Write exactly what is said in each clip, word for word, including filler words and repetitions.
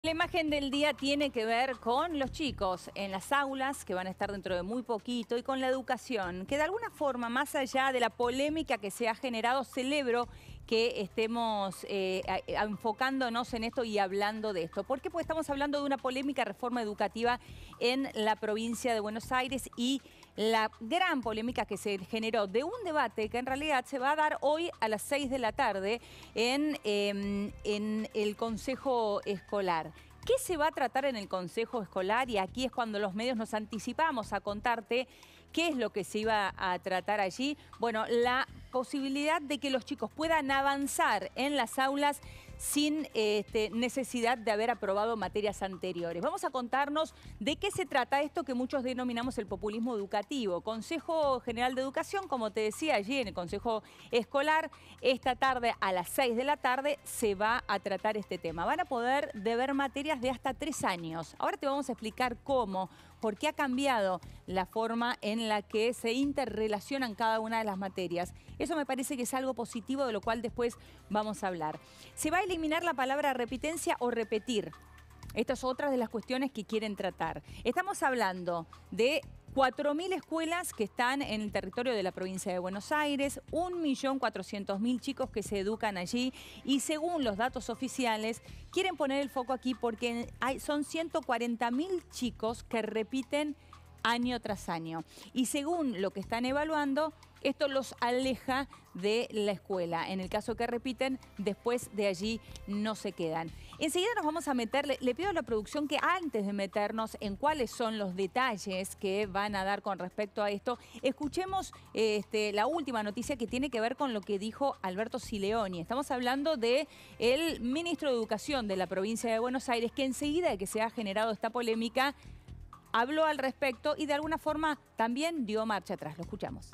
La imagen del día tiene que ver con los chicos en las aulas, que van a estar dentro de muy poquito, y con la educación, que de alguna forma, más allá de la polémica que se ha generado, celebro que estemos eh, a, a, enfocándonos en esto y hablando de esto. ¿Por qué? Porque estamos hablando de una polémica reforma educativa en la provincia de Buenos Aires y la gran polémica que se generó de un debate que en realidad se va a dar hoy a las seis de la tarde en, eh, en el Consejo Escolar. ¿Qué se va a tratar en el Consejo Escolar? Y aquí es cuando los medios nos anticipamos a contarte qué es lo que se iba a tratar allí. Bueno, la posibilidad de que los chicos puedan avanzar en las aulas sin este, necesidad de haber aprobado materias anteriores. Vamos a contarnos de qué se trata esto que muchos denominamos el populismo educativo. Consejo General de Educación, como te decía, allí en el Consejo Escolar, esta tarde a las seis de la tarde se va a tratar este tema. Van a poder deber materias de hasta tres años. Ahora te vamos a explicar cómo, por qué ha cambiado la forma en la que se interrelacionan cada una de las materias. Eso me parece que es algo positivo, de lo cual después vamos a hablar. Se va a eliminar la palabra repitencia o repetir. Esta es otra de las cuestiones que quieren tratar. Estamos hablando de cuatro mil escuelas que están en el territorio de la provincia de Buenos Aires, un millón cuatrocientos mil chicos que se educan allí y según los datos oficiales quieren poner el foco aquí porque hay, son ciento cuarenta mil chicos que repiten año tras año y según lo que están evaluando, esto los aleja de la escuela. En el caso que repiten, después de allí no se quedan. Enseguida nos vamos a meter, le, le pido a la producción que antes de meternos en cuáles son los detalles que van a dar con respecto a esto, escuchemos este, la última noticia que tiene que ver con lo que dijo Alberto Sileoni. Estamos hablando del ministro de Educación de la provincia de Buenos Aires, que enseguida de que se ha generado esta polémica, habló al respecto y de alguna forma también dio marcha atrás. Lo escuchamos.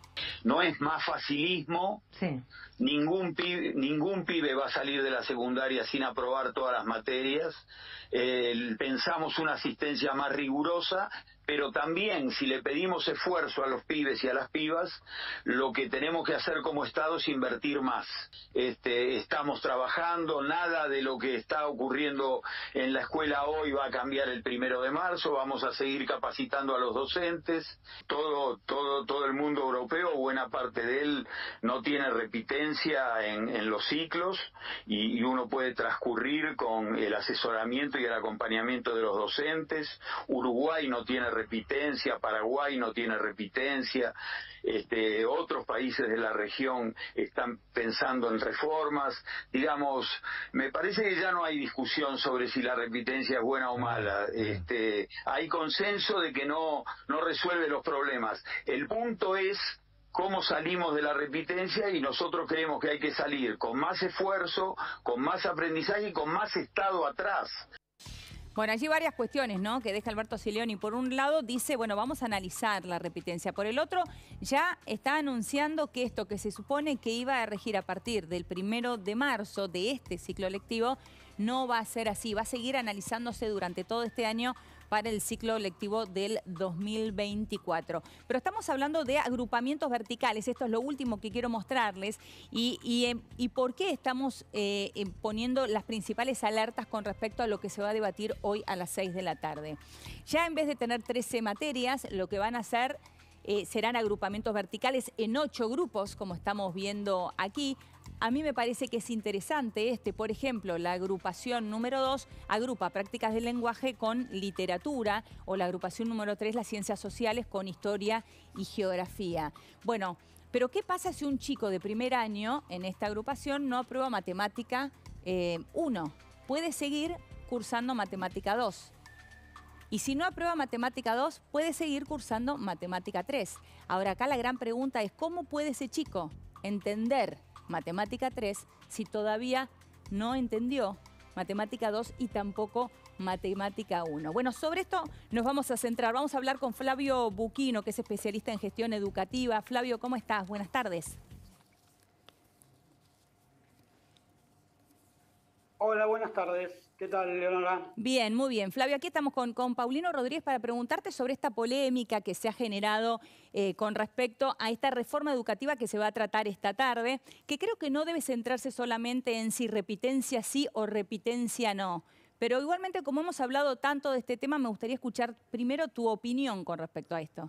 No es más facilismo, sí. ningún, pibe, ningún pibe va a salir de la secundaria sin aprobar todas las materias, eh, pensamos una asistencia más rigurosa, pero también si le pedimos esfuerzo a los pibes y a las pibas, lo que tenemos que hacer como Estado es invertir más. Este, estamos trabajando, nada de lo que está ocurriendo en la escuela hoy va a cambiar el primero de marzo, vamos a seguir capacitando a los docentes, todo, todo, todo el mundo europeo, buena parte de él no tiene repitencia en, en los ciclos y, y uno puede transcurrir con el asesoramiento y el acompañamiento de los docentes. Uruguay no tiene repitencia, Paraguay no tiene repitencia, este, otros países de la región están pensando en reformas, digamos, me parece que ya no hay discusión sobre si la repitencia es buena o mala, este, hay consenso de que no, no resuelve los problemas. El punto es cómo salimos de la repitencia y nosotros creemos que hay que salir con más esfuerzo, con más aprendizaje y con más Estado atrás. Bueno, allí varias cuestiones, ¿no?, que deja Alberto Sileoni. Por un lado dice, bueno, vamos a analizar la repitencia. Por el otro, ya está anunciando que esto que se supone que iba a regir a partir del primero de marzo de este ciclo lectivo, no va a ser así. Va a seguir analizándose durante todo este año para el ciclo lectivo del dos mil veinticuatro. Pero estamos hablando de agrupamientos verticales. Esto es lo último que quiero mostrarles. Y, y, y por qué estamos eh, poniendo las principales alertas con respecto a lo que se va a debatir hoy a las seis de la tarde. Ya en vez de tener trece materias, lo que van a hacer eh, serán agrupamientos verticales en ocho grupos, como estamos viendo aquí. A mí me parece que es interesante este, por ejemplo, la agrupación número dos agrupa prácticas del lenguaje con literatura o la agrupación número tres, las ciencias sociales con historia y geografía. Bueno, pero ¿qué pasa si un chico de primer año en esta agrupación no aprueba matemática eh, uno? Puede seguir cursando matemática dos. Y si no aprueba matemática dos, puede seguir cursando matemática tres. Ahora acá la gran pregunta es ¿cómo puede ese chico entender matemática tres si todavía no entendió matemática dos y tampoco matemática uno? Bueno, sobre esto nos vamos a centrar. Vamos a hablar con Flavio Buquino, que es especialista en gestión educativa. Flavio, ¿cómo estás? Buenas tardes. Hola, buenas tardes. ¿Qué tal, Leonora? Bien, muy bien. Flavio, aquí estamos con, con Paulino Rodríguez para preguntarte sobre esta polémica que se ha generado eh, con respecto a esta reforma educativa que se va a tratar esta tarde, que creo que no debe centrarse solamente en si repitencia sí o repitencia no, Pero igualmente, como hemos hablado tanto de este tema, me gustaría escuchar primero tu opinión con respecto a esto.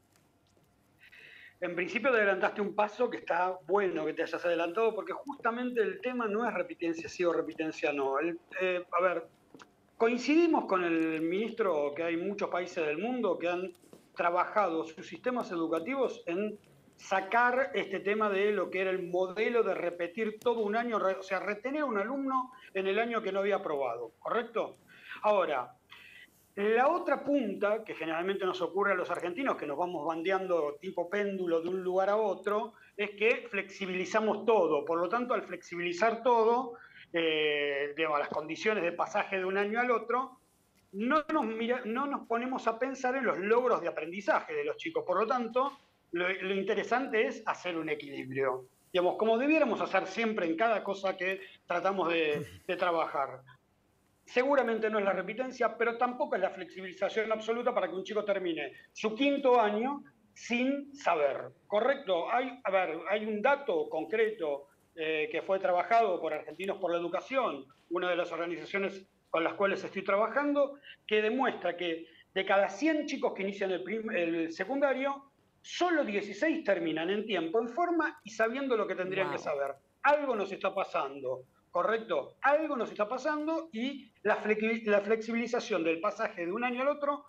En principio te adelantaste un paso que está bueno que te hayas adelantado, porque justamente el tema no es repitencia sí o repitencia no. El, eh, a ver, coincidimos con el ministro que hay muchos países del mundo que han trabajado sus sistemas educativos en sacar este tema de lo que era el modelo de repetir todo un año, o sea, retener a un alumno en el año que no había aprobado, ¿correcto? Ahora, la otra punta, que generalmente nos ocurre a los argentinos, que nos vamos bandeando tipo péndulo de un lugar a otro, es que flexibilizamos todo. Por lo tanto, al flexibilizar todo, eh, digamos, las condiciones de pasaje de un año al otro, no nos, mira, no nos ponemos a pensar en los logros de aprendizaje de los chicos. Por lo tanto, lo, lo interesante es hacer un equilibrio. Digamos, como debiéramos hacer siempre en cada cosa que tratamos de, de trabajar. Seguramente no es la repitencia, pero tampoco es la flexibilización absoluta para que un chico termine su quinto año sin saber. ¿Correcto? Hay, a ver, hay un dato concreto eh, que fue trabajado por Argentinos por la Educación, una de las organizaciones con las cuales estoy trabajando, que demuestra que de cada cien chicos que inician el, prim, el secundario, solo dieciséis terminan en tiempo, en forma y sabiendo lo que tendrían wow. que saber. Algo nos está pasando. ¿Correcto? Algo nos está pasando y la, flex la flexibilización del pasaje de un año al otro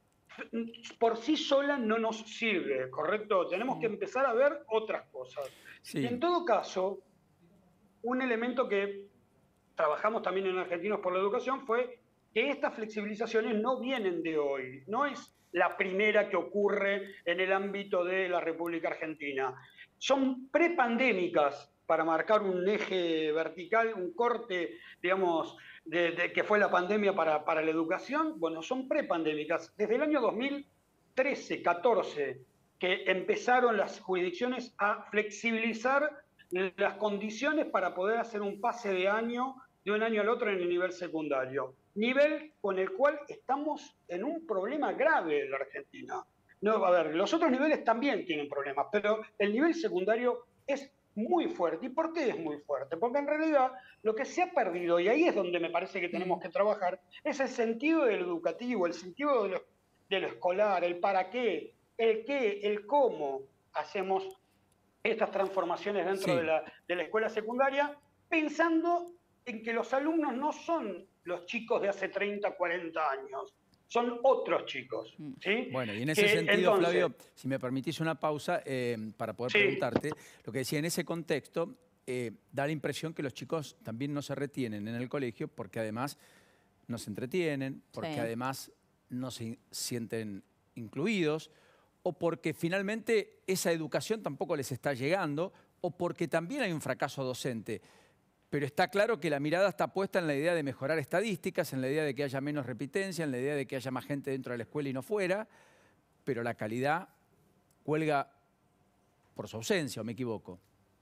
por sí sola no nos sirve, ¿correcto? Tenemos sí. que empezar a ver otras cosas. Sí. Y en todo caso, un elemento que trabajamos también en Argentinos por la Educación fue que estas flexibilizaciones no vienen de hoy, no es la primera que ocurre en el ámbito de la República Argentina. Son prepandémicas, para marcar un eje vertical, un corte, digamos, de, de, que fue la pandemia para, para la educación, bueno, son prepandémicas. Desde el año dos mil trece, catorce, que empezaron las jurisdicciones a flexibilizar las condiciones para poder hacer un pase de año, de un año al otro en el nivel secundario. Nivel con el cual estamos en un problema grave en la Argentina. No, a ver, los otros niveles también tienen problemas, pero el nivel secundario es muy fuerte. ¿Y por qué es muy fuerte? Porque en realidad lo que se ha perdido, y ahí es donde me parece que tenemos que trabajar, es el sentido del educativo, el sentido de lo, de lo escolar, el para qué, el qué, el cómo hacemos estas transformaciones dentro sí. de, la, de la escuela secundaria, pensando en que los alumnos no son los chicos de hace treinta, cuarenta años, son otros chicos. ¿Sí? Bueno, y en ese que, sentido, entonces, Flavio, si me permitís una pausa eh, para poder sí. preguntarte, lo que decía, en ese contexto, eh, da la impresión que los chicos también no se retienen en el colegio porque además no se entretienen, porque sí. además no se sienten incluidos, o porque finalmente esa educación tampoco les está llegando, o porque también hay un fracaso docente. Pero está claro que la mirada está puesta en la idea de mejorar estadísticas, en la idea de que haya menos repitencia, en la idea de que haya más gente dentro de la escuela y no fuera, pero la calidad cuelga por su ausencia, ¿o me equivoco?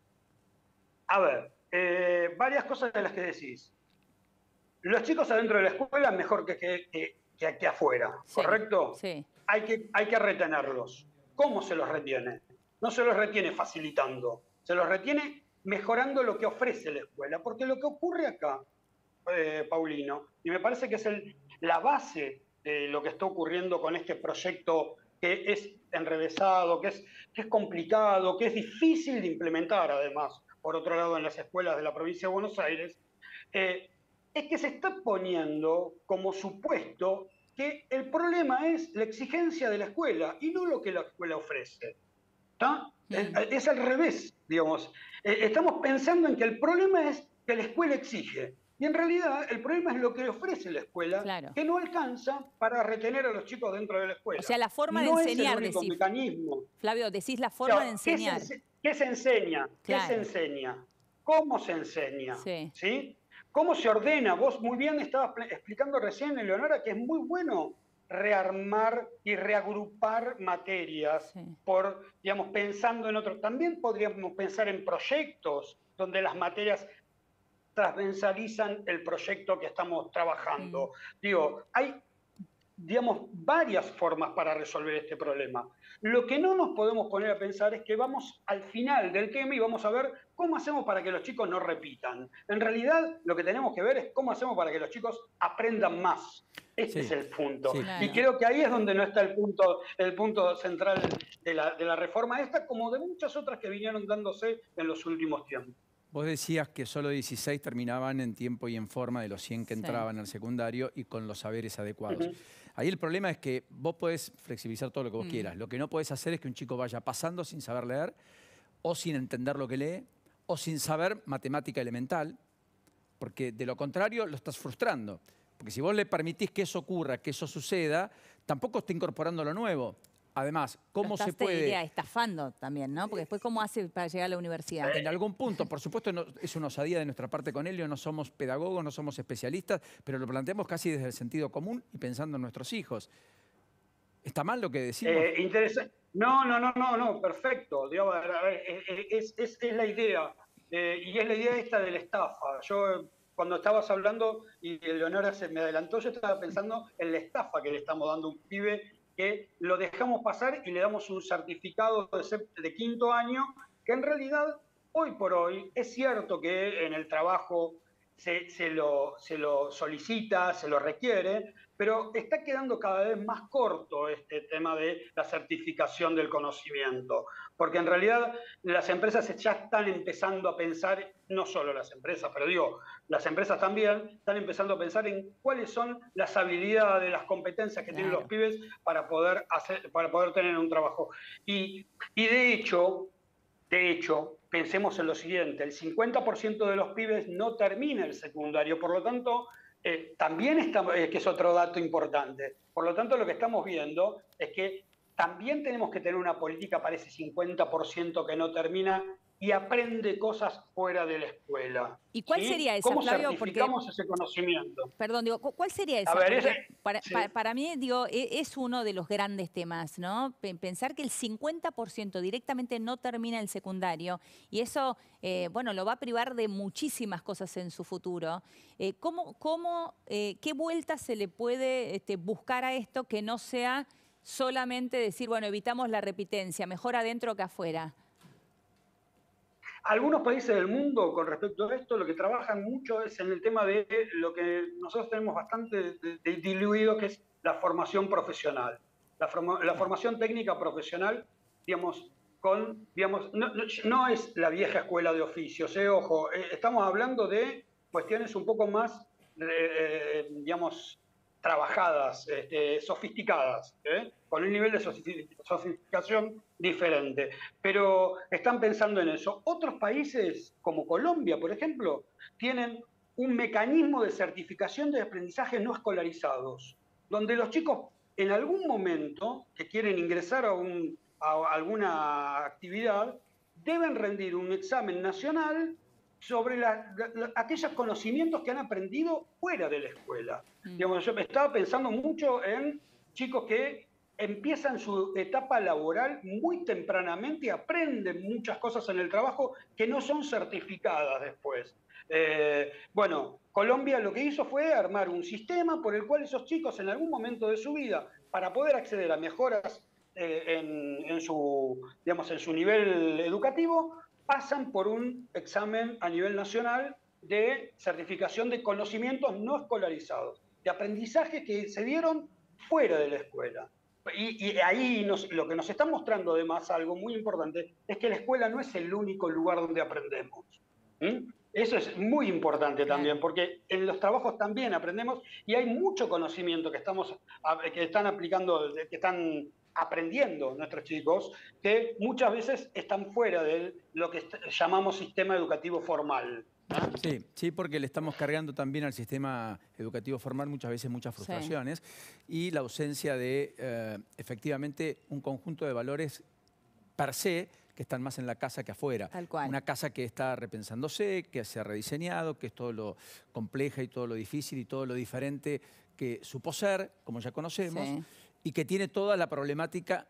A ver, eh, varias cosas de las que decís. Los chicos adentro de la escuela mejor que, que, que, que aquí afuera, sí, ¿correcto? Sí. Hay que, hay que retenerlos. ¿Cómo se los retiene? No se los retiene facilitando, se los retiene mejorando lo que ofrece la escuela, porque lo que ocurre acá, eh, Paulino, y me parece que es el, la base de lo que está ocurriendo con este proyecto que es enrevesado, que es, que es complicado, que es difícil de implementar además, por otro lado en las escuelas de la provincia de Buenos Aires, eh, es que se está poniendo como supuesto que el problema es la exigencia de la escuela y no lo que la escuela ofrece. ¿Está? Es, es al revés, digamos. Eh, estamos pensando en que el problema es que la escuela exige. Y en realidad el problema es lo que ofrece la escuela, claro, que no alcanza para retener a los chicos dentro de la escuela. O sea, la forma no de enseñar, es el único decís. mecanismo. Flavio, decís la forma Claro, de enseñar. ¿qué se, qué se enseña? Claro. ¿Qué se enseña? ¿Cómo se enseña? Sí. ¿Sí? ¿Cómo se ordena? Vos muy bien estabas explicando recién, Eleonora, que es muy bueno rearmar y reagrupar materias, sí, por, digamos, pensando en otros. También podríamos pensar en proyectos donde las materias transversalizan el proyecto que estamos trabajando. Mm. Digo, hay digamos, varias formas para resolver este problema. Lo que no nos podemos poner a pensar es que vamos al final del tema y vamos a ver cómo hacemos para que los chicos no repitan. En realidad, lo que tenemos que ver es cómo hacemos para que los chicos aprendan más. Este sí, es el punto. Sí, claro. Y creo que ahí es donde no está el punto, el punto central de la, de la reforma esta, como de muchas otras que vinieron dándose en los últimos tiempos. Vos decías que solo dieciséis terminaban en tiempo y en forma de los cien que entraban sí. al secundario y con los saberes adecuados. Uh-huh. Ahí el problema es que vos podés flexibilizar todo lo que vos uh-huh. quieras. Lo que no podés hacer es que un chico vaya pasando sin saber leer, o sin entender lo que lee, o sin saber matemática elemental, porque de lo contrario lo estás frustrando. Porque si vos le permitís que eso ocurra, que eso suceda, tampoco está incorporando lo nuevo. Además, ¿cómo estás, se puede...? Te diría, estafando también, ¿no? Porque después, ¿cómo hace para llegar a la universidad? En algún punto, por supuesto, no, es una osadía de nuestra parte con Helio, no somos pedagogos, no somos especialistas, pero lo planteamos casi desde el sentido común y pensando en nuestros hijos. ¿Está mal lo que decimos? Eh, interesante. No, no, no, no, no, perfecto. Digamos, es, es, es la idea. Eh, y es la idea esta de la estafa. Yo, cuando estabas hablando, y Leonora se me adelantó, yo estaba pensando en la estafa que le estamos dando a un pibe que lo dejamos pasar y le damos un certificado de, de quinto año, que en realidad, hoy por hoy, es cierto que en el trabajo se, se, lo, se lo solicita, se lo requiere, pero está quedando cada vez más corto este tema de la certificación del conocimiento, porque en realidad las empresas ya están empezando a pensar, no solo las empresas, pero digo, las empresas también están empezando a pensar en cuáles son las habilidades, las competencias que claro. tienen los pibes para poder, hacer, para poder tener un trabajo. Y, y de hecho, de hecho, pensemos en lo siguiente, el cincuenta por ciento de los pibes no termina el secundario, por lo tanto, Eh, también está, eh, que es otro dato importante. Por lo tanto, lo que estamos viendo es que también tenemos que tener una política para ese cincuenta por ciento que no termina y aprende cosas fuera de la escuela. ¿Y cuál ¿sí? sería esa, ¿Cómo Flavio? certificamos Porque, ese conocimiento? Perdón, digo, ¿cuál sería esa? A ver, ese, para, sí. para, para mí, digo, es uno de los grandes temas, ¿no? Pensar que el cincuenta por ciento directamente no termina el secundario y eso, eh, bueno, lo va a privar de muchísimas cosas en su futuro. Eh, ¿cómo, cómo, eh, ¿Qué vuelta se le puede este, buscar a esto que no sea solamente decir, bueno, evitamos la repitencia, mejor adentro que afuera? Algunos países del mundo, con respecto a esto, lo que trabajan mucho es en el tema de lo que nosotros tenemos bastante diluido, que es la formación profesional. La, forma, la formación técnica profesional, digamos, con, digamos no, no es la vieja escuela de oficios, eh, ojo, eh, estamos hablando de cuestiones un poco más, eh, digamos, trabajadas, este, sofisticadas, ¿eh? con un nivel de sofisticación diferente. Pero están pensando en eso. Otros países, como Colombia, por ejemplo, tienen un mecanismo de certificación de aprendizaje no escolarizados, donde los chicos en algún momento que quieren ingresar a, un, a alguna actividad deben rendir un examen nacional sobre la, la, aquellos conocimientos que han aprendido fuera de la escuela. Mm. Digamos, yo estaba pensando mucho en chicos que empiezan su etapa laboral muy tempranamente y aprenden muchas cosas en el trabajo que no son certificadas después. Eh, bueno, Colombia lo que hizo fue armar un sistema por el cual esos chicos en algún momento de su vida, para poder acceder a mejoras eh, en, en, su, digamos, en su nivel educativo, pasan por un examen a nivel nacional de certificación de conocimientos no escolarizados, de aprendizaje que se dieron fuera de la escuela. Y, y ahí nos, lo que nos está mostrando además algo muy importante es que la escuela no es el único lugar donde aprendemos. ¿Mm? Eso es muy importante también, porque en los trabajos también aprendemos y hay mucho conocimiento que, estamos, que están aplicando, que están aprendiendo nuestros chicos, que muchas veces están fuera de lo que llamamos sistema educativo formal. Sí, sí, porque le estamos cargando también al sistema educativo formal muchas veces muchas frustraciones sí. y la ausencia de, eh, efectivamente, un conjunto de valores per se que están más en la casa que afuera. Tal cual. Una casa que está repensándose, que se ha rediseñado, que es todo lo compleja y todo lo difícil y todo lo diferente que supo ser, como ya conocemos, sí. y que tiene toda la problemática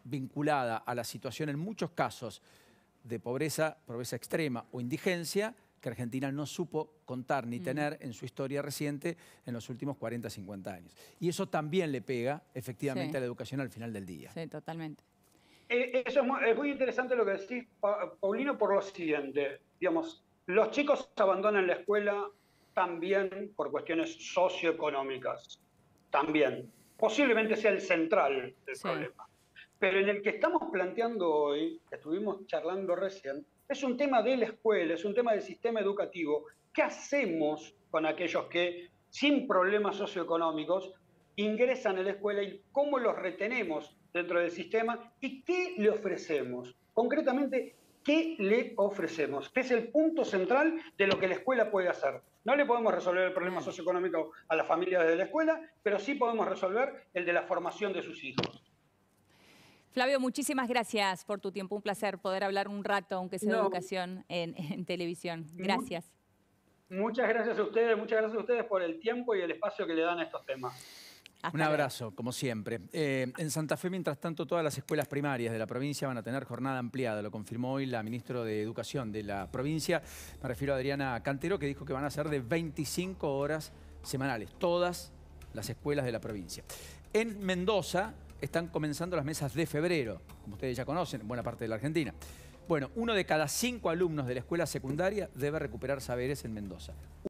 vinculada a la situación en muchos casos de pobreza, pobreza extrema o indigencia, que Argentina no supo contar ni mm. tener en su historia reciente en los últimos cuarenta, cincuenta años. Y eso también le pega efectivamente sí. a la educación al final del día. Sí, totalmente. Eh, eso es muy, es muy interesante lo que decís, Paulino, por lo siguiente. Digamos, los chicos abandonan la escuela también por cuestiones socioeconómicas. También. Posiblemente sea el central del sí. problema. Pero en el que estamos planteando hoy, que estuvimos charlando recién, es un tema de la escuela, es un tema del sistema educativo. ¿Qué hacemos con aquellos que, sin problemas socioeconómicos, ingresan a la escuela y cómo los retenemos dentro del sistema y qué le ofrecemos? Concretamente, ¿qué le ofrecemos? Que es el punto central de lo que la escuela puede hacer. No le podemos resolver el problema socioeconómico a las familias de la escuela, pero sí podemos resolver el de la formación de sus hijos. Flavio, muchísimas gracias por tu tiempo. Un placer poder hablar un rato, aunque sea de no. educación, en, en televisión. Gracias. Muchas gracias a ustedes, muchas gracias a ustedes por el tiempo y el espacio que le dan a estos temas. Hasta un abrazo, luego. Como siempre. Eh, en Santa Fe, mientras tanto, todas las escuelas primarias de la provincia van a tener jornada ampliada. Lo confirmó hoy la ministra de Educación de la provincia. Me refiero a Adriana Cantero, que dijo que van a ser de veinticinco horas semanales. Todas las escuelas de la provincia. En Mendoza están comenzando las mesas de febrero, como ustedes ya conocen, en buena parte de la Argentina. Bueno, uno de cada cinco alumnos de la escuela secundaria debe recuperar saberes en Mendoza.